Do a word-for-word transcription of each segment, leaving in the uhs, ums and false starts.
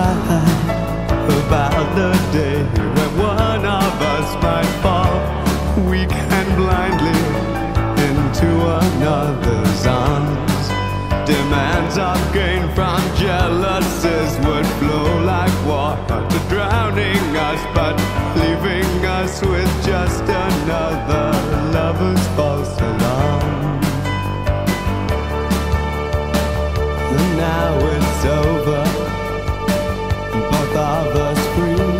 cry about the day when one of us might fall weak and blindly into another's arms. Demands of gain from jealousies would flow like water, drowning us but leaving us with just another lover's false alarm. And now it's over, both of us free,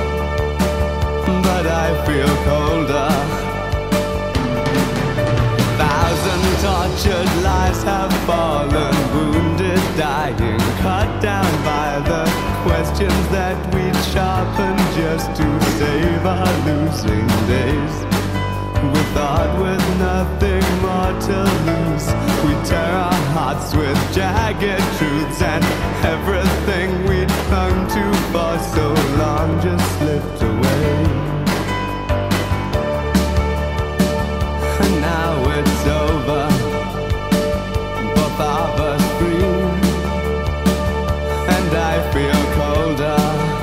but I feel colder. Thousand tortured lives have fallen, wounded, dying, cut down by the questions that we sharpen just to save our losing days. We thought with nothing more to lose, we tear our hearts with jagged truths, and everything we'd clung to for so long just slipped away. And now it's over, both of us free, and I feel colder.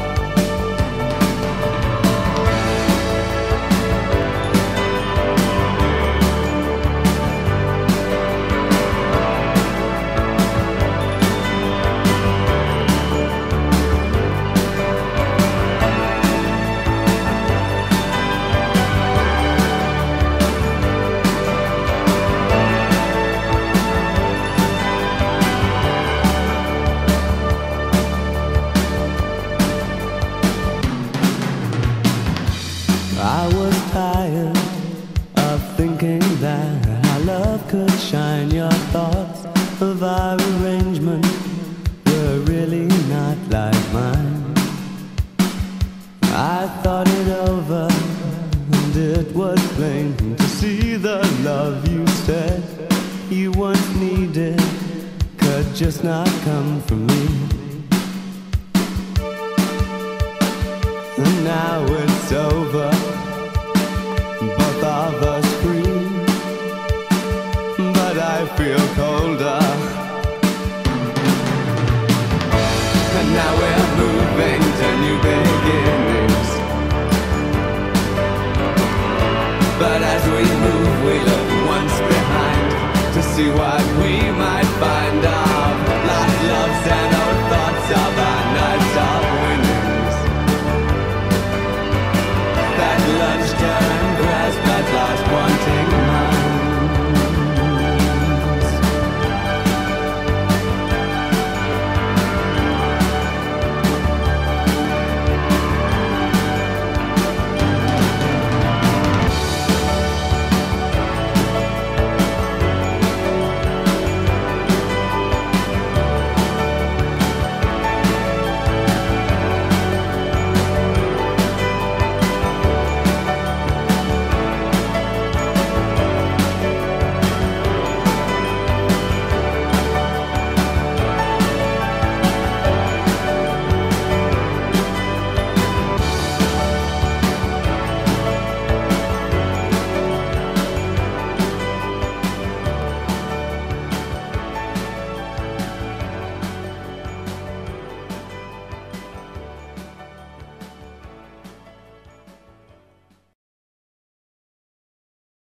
I was tired of thinking that our love could shine. Your thoughts of our arrangement were really not like mine. I thought it over, and it was plain to see the love you said you once needed could just not come from me. And now it's over, both of us free, but I feel colder. And now we're moving to new